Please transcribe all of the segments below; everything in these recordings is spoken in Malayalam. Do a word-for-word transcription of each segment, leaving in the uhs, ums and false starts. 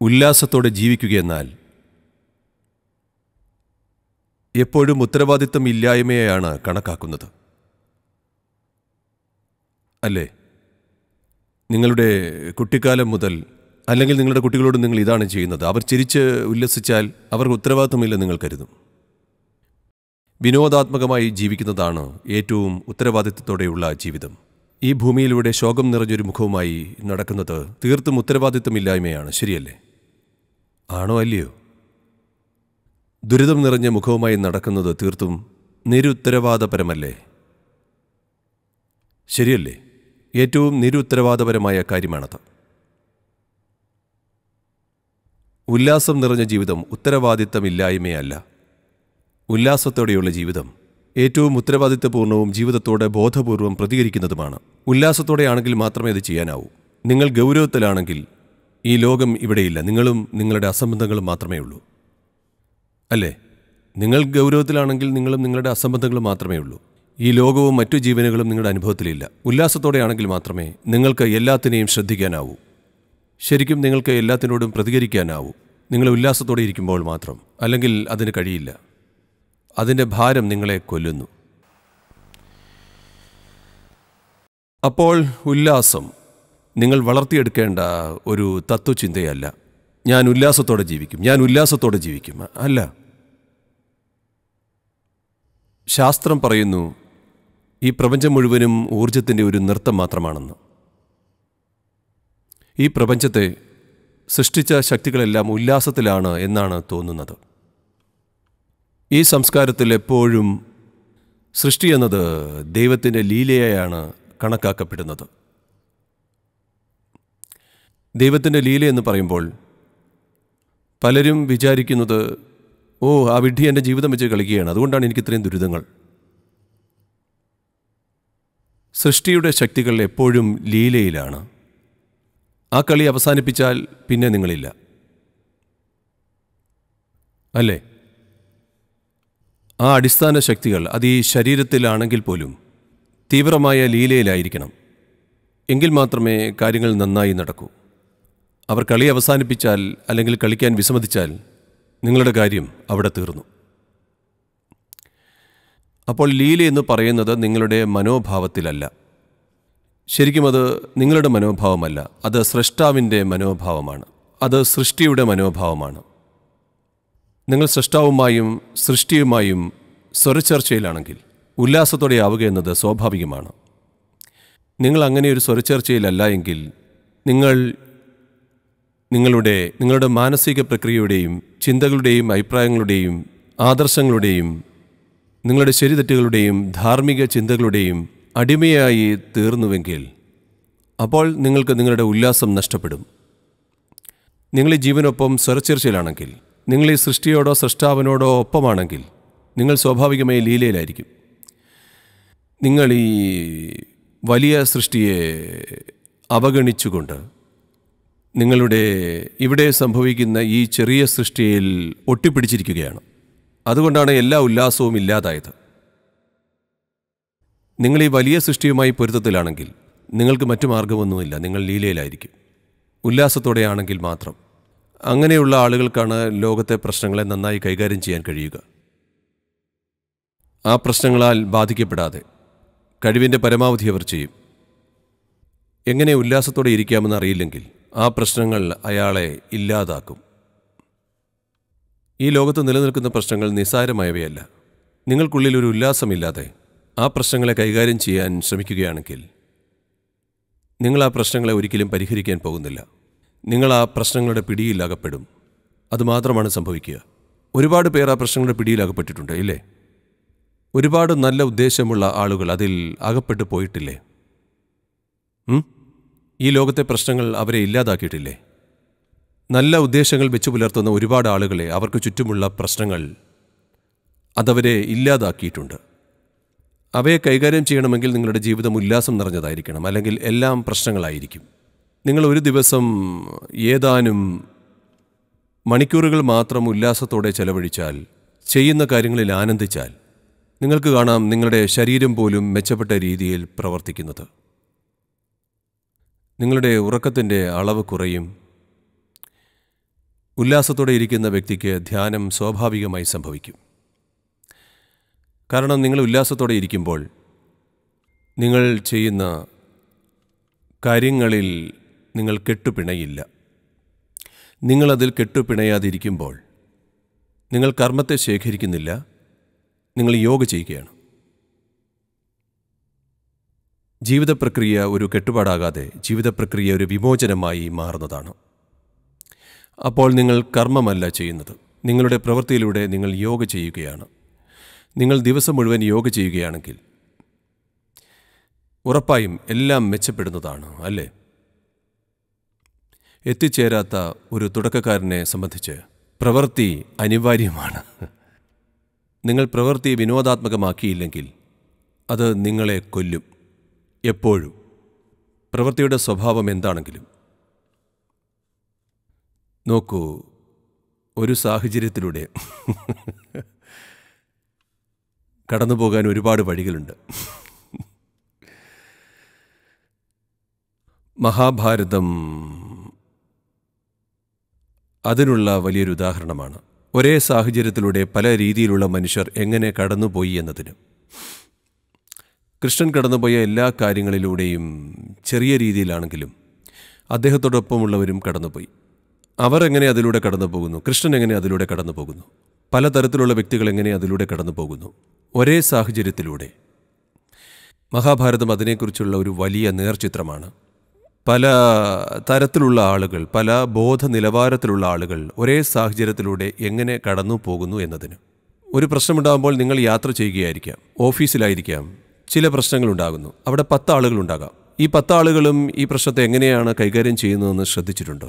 ഉല്ലാസത്തോടെ ജീവിക്കുകയെന്നാൽ എപ്പോഴും ഉത്തരവാദിത്തം ഇല്ലായ്മയെയാണ് കണക്കാക്കുന്നത്. അല്ലേ? നിങ്ങളുടെ കുട്ടിക്കാലം മുതൽ അല്ലെങ്കിൽ നിങ്ങളുടെ കുട്ടികളോട് നിങ്ങൾ ഇതാണ് ചെയ്യുന്നത്. അവർ ചിരിച്ച് ഉല്ലസിച്ചാൽ അവർക്ക് ഉത്തരവാദിത്തമില്ല നിങ്ങൾ കരുതും. വിനോദാത്മകമായി ജീവിക്കുന്നതാണ് ഏറ്റവും ഉത്തരവാദിത്തത്തോടെയുള്ള ജീവിതം. ഈ ഭൂമിയിലൂടെ ശോകം നിറഞ്ഞൊരു മുഖവുമായി നടക്കുന്നത് തീർത്തും ഉത്തരവാദിത്തമില്ലായ്മയാണ്. ശരിയല്ലേ? ആണോ അല്ലയോ? ദുരിതം നിറഞ്ഞ മുഖവുമായി നടക്കുന്നത് തീർത്തും നിരുത്തരവാദപരമല്ലേ? ശരിയല്ലേ? ഏറ്റവും നിരുത്തരവാദപരമായ കാര്യമാണത്. ഉല്ലാസം നിറഞ്ഞ ജീവിതം ഉത്തരവാദിത്തമില്ലായ്മയല്ല. ഉല്ലാസത്തോടെയുള്ള ജീവിതം ഏറ്റവും ഉത്തരവാദിത്തപൂർണവും ജീവിതത്തോടെ ബോധപൂർവം പ്രതികരിക്കുന്നതുമാണ്. ഉല്ലാസത്തോടെയാണെങ്കിൽ മാത്രമേ അത് ചെയ്യാനാവൂ. നിങ്ങൾ ഗൗരവത്തിലാണെങ്കിൽ ഈ ലോകം ഇവിടെയില്ല. നിങ്ങളും നിങ്ങളുടെ അസംബന്ധങ്ങളും മാത്രമേ ഉള്ളൂ. അല്ലേ? നിങ്ങൾ ഗൗരവത്തിലാണെങ്കിൽ നിങ്ങളും നിങ്ങളുടെ അസംബന്ധങ്ങളും മാത്രമേ ഉള്ളൂ. ഈ ലോകവും മറ്റു ജീവനുകളും നിങ്ങളുടെ അനുഭവത്തിലില്ല. ഉല്ലാസത്തോടെയാണെങ്കിൽ മാത്രമേ നിങ്ങൾക്ക് എല്ലാത്തിനെയും ശ്രദ്ധിക്കാനാവൂ. ശരിക്കും നിങ്ങൾക്ക് എല്ലാത്തിനോടും പ്രതികരിക്കാനാവൂ. നിങ്ങൾ ഉല്ലാസത്തോടെ ഇരിക്കുമ്പോൾ മാത്രം. അല്ലെങ്കിൽ അതിന് കഴിയില്ല. അതിൻ്റെ ഭാരം നിങ്ങളെ കൊല്ലുന്നു. അപ്പോൾ ഉല്ലാസം നിങ്ങൾ വളർത്തിയെടുക്കേണ്ട ഒരു തത്വചിന്തയല്ല. ഞാൻ ഉല്ലാസത്തോടെ ജീവിക്കും, ഞാൻ ഉല്ലാസത്തോടെ ജീവിക്കും. അല്ല. ശാസ്ത്രം പറയുന്നു ഈ പ്രപഞ്ചം മുഴുവനും ഊർജത്തിൻ്റെ ഒരു നൃത്തം മാത്രമാണെന്ന്. ഈ പ്രപഞ്ചത്തെ സൃഷ്ടിച്ച ശക്തികളെല്ലാം ഉല്ലാസത്തിലാണ് എന്നാണ് തോന്നുന്നത്. ഈ സംസ്കാരത്തിൽ എപ്പോഴും സൃഷ്ടി എന്നത് ദൈവത്തിൻ്റെ ലീലയായാണ് കണക്കാക്കപ്പെടുന്നത്. ദൈവത്തിൻ്റെ ലീല എന്ന് പറയുമ്പോൾ പലരും വിചാരിക്കുന്നത്, ഓ, ആ വിഡ്ഢി എൻ്റെ ജീവിതം വെച്ച് കളിക്കുകയാണ്, അതുകൊണ്ടാണ് എനിക്കിത്രയും ദുരിതങ്ങൾ. സൃഷ്ടിയുടെ ശക്തികൾ എപ്പോഴും ലീലയിലാണ്. ആ കളി അവസാനിപ്പിച്ചാൽ പിന്നെ നിങ്ങളില്ല. അല്ലേ? ആ അടിസ്ഥാന ശക്തികൾ അത് ഈ ശരീരത്തിലാണെങ്കിൽ പോലും തീവ്രമായ ലീലയിലായിരിക്കണം. എങ്കിൽ മാത്രമേ കാര്യങ്ങൾ നന്നായി നടക്കൂ. അവർ കളി അവസാനിപ്പിച്ചാൽ അല്ലെങ്കിൽ കളിക്കാൻ വിസമ്മതിച്ചാൽ നിങ്ങളുടെ കാര്യം അവിടെ തീർന്നു. അപ്പോൾ ലീല എന്ന് പറയുന്നത് നിങ്ങളുടെ മനോഭാവത്തിലല്ല. ശരിക്കും അത് നിങ്ങളുടെ മനോഭാവമല്ല. അത് സ്രഷ്ടാവിൻ്റെ മനോഭാവമാണ്. അത് സൃഷ്ടിയുടെ മനോഭാവമാണ്. നിങ്ങൾ സൃഷ്ടാവുമായും സൃഷ്ടിയുമായും സ്വരച്ചേർച്ചയിലാണെങ്കിൽ ഉല്ലാസത്തോടെ ആവുക എന്നത് സ്വാഭാവികമാണ്. നിങ്ങൾ അങ്ങനെ ഒരു സ്വരച്ചേർച്ചയിലല്ല എങ്കിൽ നിങ്ങൾ നിങ്ങളുടെ നിങ്ങളുടെ മാനസിക പ്രക്രിയയുടെയും ചിന്തകളുടെയും അഭിപ്രായങ്ങളുടെയും ആദർശങ്ങളുടെയും നിങ്ങളുടെ ശരിതെറ്റുകളുടെയും ധാർമ്മിക ചിന്തകളുടെയും അടിമയായി തീർന്നുവെങ്കിൽ അപ്പോൾ നിങ്ങൾക്ക് നിങ്ങളുടെ ഉല്ലാസം നഷ്ടപ്പെടും. നിങ്ങൾ ഈ ജീവനൊപ്പം സ്വരച്ചേർച്ചയിലാണെങ്കിൽ, നിങ്ങൾ ഈ സൃഷ്ടിയോടോ സൃഷ്ടാവിനോടോ ഒപ്പമാണെങ്കിൽ നിങ്ങൾ സ്വാഭാവികമായി ലീലയിലായിരിക്കും. നിങ്ങൾ ഈ വലിയ സൃഷ്ടിയെ അവഗണിച്ചുകൊണ്ട് നിങ്ങളുടെ ഇവിടെ സംഭവിക്കുന്ന ഈ ചെറിയ സൃഷ്ടിയിൽ ഒട്ടിപ്പിടിച്ചിരിക്കുകയാണ്. അതുകൊണ്ടാണ് എല്ലാ ഉല്ലാസവും ഇല്ലാതായത്. നിങ്ങൾ ഈ വലിയ സൃഷ്ടിയുമായി പൊരുത്തത്തിലാണെങ്കിൽ നിങ്ങൾക്ക് മറ്റു മാർഗമൊന്നുമില്ല. നിങ്ങൾ ലീലയിലായിരിക്കും. ഉല്ലാസത്തോടെയാണെങ്കിൽ മാത്രം. അങ്ങനെയുള്ള ആളുകൾക്കാണ് ലോകത്തെ പ്രശ്നങ്ങളെ നന്നായി കൈകാര്യം ചെയ്യാൻ കഴിയുക. ആ പ്രശ്നങ്ങളാൽ ബാധിക്കപ്പെടാതെ കഴിവിൻ്റെ പരമാവധി അവർ ചെയ്യും. എങ്ങനെ ഉല്ലാസത്തോടെ ഇരിക്കാമെന്ന് അറിയില്ലെങ്കിൽ ആ പ്രശ്നങ്ങൾ അയാളെ ഇല്ലാതാക്കും. ഈ ലോകത്ത് നിലനിൽക്കുന്ന പ്രശ്നങ്ങൾ നിസ്സാരമായവയല്ല. നിങ്ങൾക്കുള്ളിൽ ഒരു ഉല്ലാസമില്ലാതെ ആ പ്രശ്നങ്ങളെ കൈകാര്യം ചെയ്യാൻ ശ്രമിക്കുകയാണെങ്കിൽ നിങ്ങൾ ആ പ്രശ്നങ്ങളെ ഒരിക്കലും പരിഹരിക്കാൻ പോകുന്നില്ല. നിങ്ങൾ ആ പ്രശ്നങ്ങളുടെ പിടിയിൽ അകപ്പെടും. അതുമാത്രമാണ് സംഭവിക്കുക. ഒരുപാട് പേർ ആ പ്രശ്നങ്ങളുടെ പിടിയിൽ അകപ്പെട്ടിട്ടുണ്ട്, ഇല്ലേ? ഒരുപാട് നല്ല ഉദ്ദേശമുള്ള ആളുകൾ അതിൽ അകപ്പെട്ടു പോയിട്ടില്ലേ? ഈ ലോകത്തെ പ്രശ്നങ്ങൾ അവരെ ഇല്ലാതാക്കിയിട്ടില്ലേ? നല്ല ഉദ്ദേശങ്ങൾ വെച്ചു പുലർത്തുന്ന ഒരുപാട് ആളുകളെ അവർക്ക് ചുറ്റുമുള്ള പ്രശ്നങ്ങൾ അതവരെ ഇല്ലാതാക്കിയിട്ടുണ്ട്. അവയെ കൈകാര്യം ചെയ്യണമെങ്കിൽ നിങ്ങളുടെ ജീവിതം ഉല്ലാസം നിറഞ്ഞതായിരിക്കണം. അല്ലെങ്കിൽ എല്ലാം പ്രശ്നങ്ങളായിരിക്കും. നിങ്ങൾ ഒരു ദിവസം ഏതാനും മണിക്കൂറുകൾ മാത്രം ഉല്ലാസത്തോടെ ചെലവഴിച്ചാൽ, ചെയ്യുന്ന കാര്യങ്ങളിൽ ആനന്ദിച്ചാൽ, നിങ്ങൾക്ക് കാണാം നിങ്ങളുടെ ശരീരം പോലും മെച്ചപ്പെട്ട രീതിയിൽ പ്രവർത്തിക്കുന്നത്. നിങ്ങളുടെ ഉറക്കത്തിൻ്റെ അളവ് കുറയും. ഉല്ലാസത്തോടെ ഇരിക്കുന്ന വ്യക്തിക്ക് ധ്യാനം സ്വാഭാവികമായി സംഭവിക്കും. കാരണം നിങ്ങൾ ഉല്ലാസത്തോടെ ഇരിക്കുമ്പോൾ നിങ്ങൾ ചെയ്യുന്ന കാര്യങ്ങളിൽ നിങ്ങൾ കെട്ടുപിണയില്ല. നിങ്ങളതിൽ കെട്ടുപിണയാതിരിക്കുമ്പോൾ നിങ്ങൾ കർമ്മത്തെ ശേഖരിക്കുന്നില്ല, നിങ്ങൾ യോഗ ചെയ്യുകയാണ്. ജീവിത പ്രക്രിയ ഒരു കെട്ടുപാടാകാതെ ജീവിത പ്രക്രിയ ഒരു വിമോചനമായി മാറുന്നതാണ്. അപ്പോൾ നിങ്ങൾ കർമ്മമല്ല ചെയ്യുന്നത്, നിങ്ങളുടെ പ്രവൃത്തിയിലൂടെ നിങ്ങൾ യോഗ ചെയ്യുകയാണ്. നിങ്ങൾ ദിവസം മുഴുവൻ യോഗ ചെയ്യുകയാണെങ്കിൽ ഉറപ്പായും എല്ലാം മെച്ചപ്പെടുന്നതാണ്, അല്ലേ? എത്തിച്ചേരാത്ത ഒരു തുടക്കക്കാരനെ സംബന്ധിച്ച് പ്രവൃത്തി അനിവാര്യമാണ്. നിങ്ങൾ പ്രവൃത്തി വിനോദാത്മകമാക്കിയില്ലെങ്കിൽ അത് നിങ്ങളെ കൊല്ലും. എപ്പോഴും പ്രവൃത്തിയുടെ സ്വഭാവം എന്താണെങ്കിലും നോക്കൂ, ഒരു സാഹചര്യത്തിലൂടെ കടന്നു പോകാൻ ഒരുപാട് വഴികളുണ്ട്. മഹാഭാരതം അതിനുള്ള വലിയൊരു ഉദാഹരണമാണ്. ഒരേ സാഹചര്യത്തിലൂടെ പല രീതിയിലുള്ള മനുഷ്യർ എങ്ങനെ കടന്നുപോയി എന്നതിന്. കൃഷ്ണൻ കടന്നുപോയ എല്ലാ കാര്യങ്ങളിലൂടെയും ചെറിയ രീതിയിലാണെങ്കിലും അദ്ദേഹത്തോടൊപ്പമുള്ളവരും കടന്നുപോയി. അവർ എങ്ങനെ അതിലൂടെ കടന്നു പോകുന്നു, കൃഷ്ണൻ എങ്ങനെ അതിലൂടെ കടന്നു പോകുന്നു, പലതരത്തിലുള്ള വ്യക്തികൾ എങ്ങനെ അതിലൂടെ കടന്നു പോകുന്നു, ഒരേ സാഹചര്യത്തിലൂടെ. മഹാഭാരതം അതിനെക്കുറിച്ചുള്ള ഒരു വലിയ നേർചിത്രമാണ്. പല തരത്തിലുള്ള ആളുകൾ, പല ബോധ നിലവാരത്തിലുള്ള ആളുകൾ ഒരേ സാഹചര്യത്തിലൂടെ എങ്ങനെ കടന്നു പോകുന്നു എന്നതിന്. ഒരു പ്രശ്നമുണ്ടാകുമ്പോൾ നിങ്ങൾ യാത്ര ചെയ്യുകയായിരിക്കാം, ഓഫീസിലായിരിക്കാം, ചില പ്രശ്നങ്ങളുണ്ടാകുന്നു. അവിടെ പത്ത് ആളുകളുണ്ടാകാം. ഈ പത്താളുകളും ഈ പ്രശ്നത്തെ എങ്ങനെയാണ് കൈകാര്യം ചെയ്യുന്നതെന്ന് ശ്രദ്ധിച്ചിട്ടുണ്ടോ?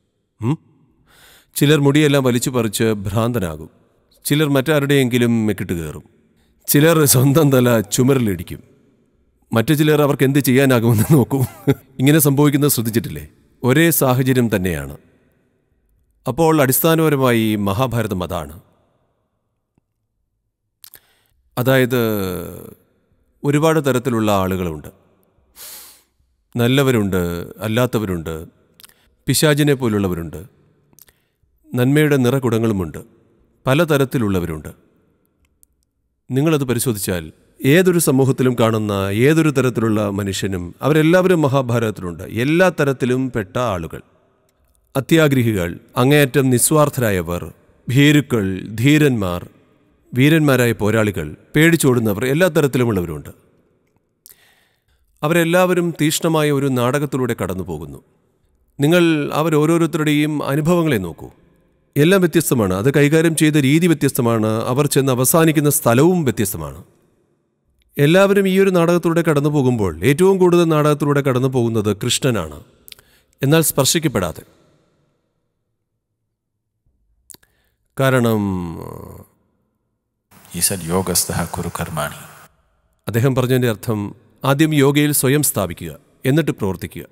ചിലർ മുടിയെല്ലാം വലിച്ചു പറിച്ച് ഭ്രാന്തനാകും, ചിലർ മറ്റാരുടെയെങ്കിലും മെക്കിട്ട് കയറും, ചിലർ സ്വന്തം തല ചുമരിലിടിക്കും, മറ്റു ചിലർ അവർക്ക് എന്ത് ചെയ്യാനാകുമെന്ന് നോക്കൂ. ഇങ്ങനെ സംഭവിക്കുന്നത് ശ്രദ്ധിച്ചിട്ടില്ലേ? ഒരേ സാഹചര്യം തന്നെയാണ്. അപ്പോൾ അടിസ്ഥാനപരമായി മഹാഭാരതം അതാണ്. അതായത് ഒരുപാട് തരത്തിലുള്ള ആളുകളുണ്ട്. നല്ലവരുണ്ട്, അല്ലാത്തവരുണ്ട്, പിശാചിനെ പോലുള്ളവരുണ്ട്, നന്മയുടെ നിറകുടങ്ങളുമുണ്ട്, പലതരത്തിലുള്ളവരുണ്ട്. നിങ്ങളത് പരിശോധിച്ചാൽ ഏതൊരു സമൂഹത്തിലും കാണുന്ന ഏതൊരു തരത്തിലുള്ള മനുഷ്യനും അവരെല്ലാവരും മഹാഭാരതത്തിലുണ്ട്. എല്ലാ തരത്തിലും പെട്ട ആളുകൾ, അത്യാഗ്രഹികൾ, അങ്ങേയറ്റം നിസ്വാർത്ഥരായവർ, ഭീരുക്കൾ, ധീരന്മാർ, വീരന്മാരായ പോരാളികൾ, പേടിച്ചോടുന്നവർ, എല്ലാ തരത്തിലുമുള്ളവരുണ്ട്. അവരെല്ലാവരും തീക്ഷ്ണമായ ഒരു നാടകത്തിലൂടെ കടന്നു പോകുന്നു. നിങ്ങൾ അവരോരോരുത്തരുടെയും അനുഭവങ്ങളെ നോക്കൂ. എല്ലാം വ്യത്യസ്തമാണ്. അത് കൈകാര്യം ചെയ്ത രീതി വ്യത്യസ്തമാണ്. അവർ ചെന്ന് അവസാനിക്കുന്ന സ്ഥലവും വ്യത്യസ്തമാണ്. എല്ലാവരും ഈ ഒരു നാടകത്തിലൂടെ കടന്നു പോകുമ്പോൾ ഏറ്റവും കൂടുതൽ നാടകത്തിലൂടെ കടന്നു പോകുന്നത് കൃഷ്ണനാണ്, എന്നാൽ സ്പർശിക്കപ്പെടാതെ. കാരണം അദ്ദേഹം പറഞ്ഞതിൻ്റെ അർത്ഥം ആദ്യം യോഗയിൽ സ്വയം സ്ഥാപിക്കുക, എന്നിട്ട് പ്രവർത്തിക്കുക.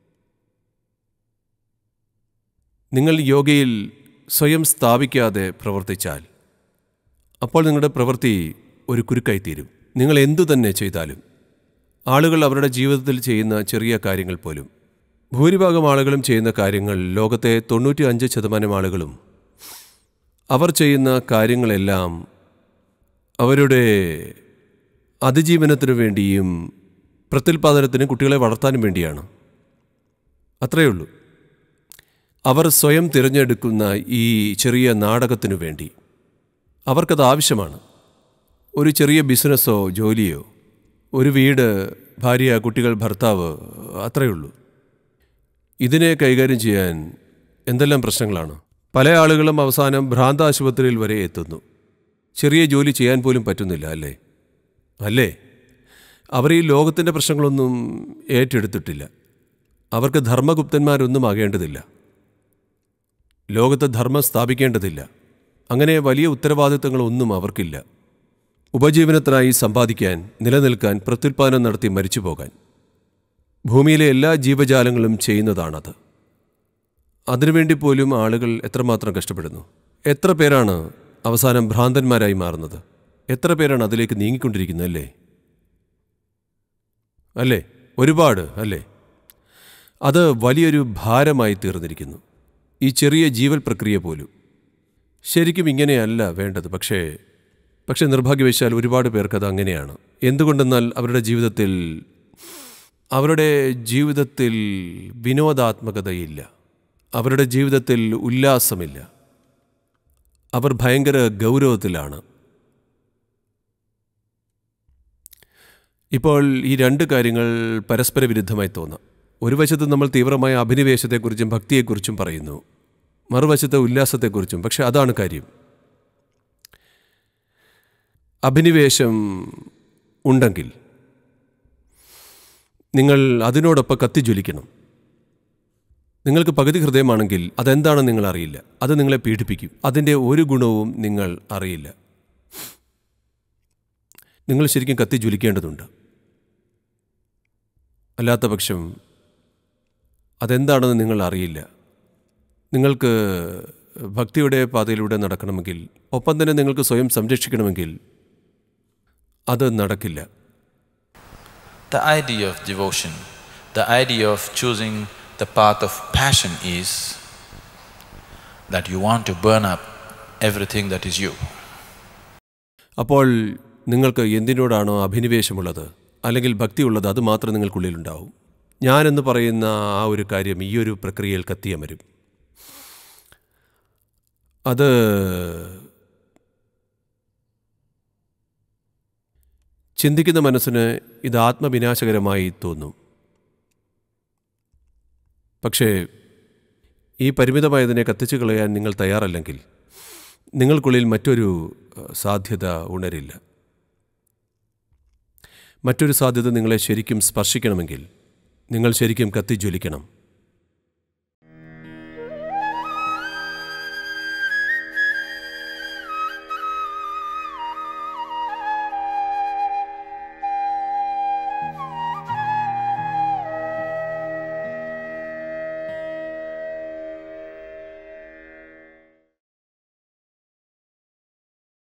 നിങ്ങൾ യോഗയിൽ സ്വയം സ്ഥാപിക്കാതെ പ്രവർത്തിച്ചാൽ അപ്പോൾ നിങ്ങളുടെ പ്രവൃത്തി ഒരു കുരുക്കായിത്തീരും. നിങ്ങൾ എന്തു തന്നെ ചെയ്താലും ആളുകൾ അവരുടെ ജീവിതത്തിൽ ചെയ്യുന്ന ചെറിയ കാര്യങ്ങൾ പോലും, ഭൂരിഭാഗം ആളുകളും ചെയ്യുന്ന കാര്യങ്ങൾ, ലോകത്തെ തൊണ്ണൂറ്റി അഞ്ച് ശതമാനം ആളുകളും അവർ ചെയ്യുന്ന കാര്യങ്ങളെല്ലാം അവരുടെ അതിജീവനത്തിനു വേണ്ടിയും പ്രത്യുൽപാദനത്തിനും കുട്ടികളെ വളർത്താനും വേണ്ടിയാണ്. അത്രയേ ഉള്ളൂ. അവർ സ്വയം തിരഞ്ഞെടുക്കുന്ന ഈ ചെറിയ നാടകത്തിനു വേണ്ടി അവർക്കത് ആവശ്യമാണ്. ഒരു ചെറിയ ബിസിനസ്സോ ജോലിയോ, ഒരു വീട്, ഭാര്യ, കുട്ടികൾ, ഭർത്താവ്, അത്രയേ ഉള്ളൂ. ഇതിനെ കൈകാര്യം ചെയ്യാൻ എന്തെല്ലാം പ്രശ്നങ്ങളാണ്. പല ആളുകളും അവസാനം ഭ്രാന്താശുപത്രിയിൽ വരെ എത്തുന്നു. ചെറിയ ജോലി ചെയ്യാൻ പോലും പറ്റുന്നില്ല, അല്ലേ അല്ലേ അവർ ഈ ലോകത്തിൻ്റെ പ്രശ്നങ്ങളൊന്നും ഏറ്റെടുത്തിട്ടില്ല. അവർക്ക് ധർമ്മഗുപ്തന്മാരൊന്നും ആകേണ്ടതില്ല, ലോകത്ത് ധർമ്മം സ്ഥാപിക്കേണ്ടതില്ല. അങ്ങനെ വലിയ ഉത്തരവാദിത്തങ്ങളൊന്നും അവർക്കില്ല. ഉപജീവനത്തിനായി സമ്പാദിക്കാൻ, നിലനിൽക്കാൻ, പ്രത്യുൽപാദനം നടത്തി മരിച്ചു പോകാൻ ഭൂമിയിലെ എല്ലാ ജീവജാലങ്ങളും ചെയ്യുന്നതാണത്. അതിനുവേണ്ടി പോലും ആളുകൾ എത്രമാത്രം കഷ്ടപ്പെടുന്നു. എത്ര പേരാണ് അവസാനം ഭ്രാന്തന്മാരായി മാറുന്നത്? എത്ര പേരാണ് അതിലേക്ക് നീങ്ങിക്കൊണ്ടിരിക്കുന്നത്? അല്ലേ അല്ലേ ഒരുപാട്, അല്ലേ? അത് വലിയൊരു ഭാരമായി തീർന്നിരിക്കുന്നു. ഈ ചെറിയ ജീവൽ പ്രക്രിയ പോലും. ശരിക്കും ഇങ്ങനെയല്ല വേണ്ടത്. പക്ഷേ പക്ഷേ നിർഭാഗ്യവശാൽ ഒരുപാട് പേർക്കത് അങ്ങനെയാണ്. എന്തുകൊണ്ടെന്നാൽ അവരുടെ ജീവിതത്തിൽ അവരുടെ ജീവിതത്തിൽ വിനോദാത്മകതയില്ല, അവരുടെ ജീവിതത്തിൽ ഉല്ലാസമില്ല, അവർ ഭയങ്കര ഗൗരവത്തിലാണ്. ഇപ്പോൾ ഈ രണ്ട് കാര്യങ്ങൾ പരസ്പര വിരുദ്ധമായി തോന്നാം. ഒരു വശത്ത് നമ്മൾ തീവ്രമായ അഭിനിവേശത്തെക്കുറിച്ചും ഭക്തിയെക്കുറിച്ചും പറയുന്നു, മറുവശത്ത് ഉല്ലാസത്തെക്കുറിച്ചും. പക്ഷെ അതാണ് കാര്യം. അഭിനിവേശം ഉണ്ടെങ്കിൽ നിങ്ങൾ അതിനോടൊപ്പം കത്തിജ്വലിക്കണം. നിങ്ങൾക്ക് പകുതി ഹൃദയമാണെങ്കിൽ അതെന്താണെന്ന് നിങ്ങൾ അറിയില്ല, അത് നിങ്ങളെ പീഡിപ്പിക്കും, അതിൻ്റെ ഒരു ഗുണവും നിങ്ങൾ അറിയില്ല. നിങ്ങൾ ശരിക്കും കത്തിജ്വലിക്കേണ്ടതുണ്ട്. അല്ലാത്ത പക്ഷം അതെന്താണെന്ന് നിങ്ങൾ അറിയില്ല. നിങ്ങൾക്ക് ഭക്തിയുടെ പാതയിലൂടെ നടക്കണമെങ്കിൽ, ഒപ്പം തന്നെ നിങ്ങൾക്ക് സ്വയം സംരക്ഷിക്കണമെങ്കിൽ അത് നടക്കില്ല. The idea of devotion, the idea of choosing the path of passion is that you want to burn up everything that is you. അപ്പോൾ നിങ്ങൾക്ക് എന്തിനോടാണോ അഭിനിവേശമുള്ളത് അല്ലെങ്കിൽ ഭക്തിയുള്ളത് അത് മാത്രം നിങ്ങൾക്കുള്ളിലുണ്ടാവും. ഞാനെന്ന് പറയുന്ന ആ ഒരു കാര്യം ഈ ഒരു പ്രക്രിയയിൽ കത്തിയമരും. അത് ചിന്തിക്കുന്ന മനസ്സിന് ഇത് ആത്മവിനാശകരമായി തോന്നും. പക്ഷേ ഈ പരിമിതമായതിനെ കത്തിച്ചു കളയാൻ നിങ്ങൾ തയ്യാറല്ലെങ്കിൽ നിങ്ങൾക്കുള്ളിൽ മറ്റൊരു സാധ്യത ഉണരില്ല. മറ്റൊരു സാധ്യത നിങ്ങളെ ശരിക്കും സ്പർശിക്കണമെങ്കിൽ നിങ്ങൾ ശരിക്കും കത്തിജ്വലിക്കണം.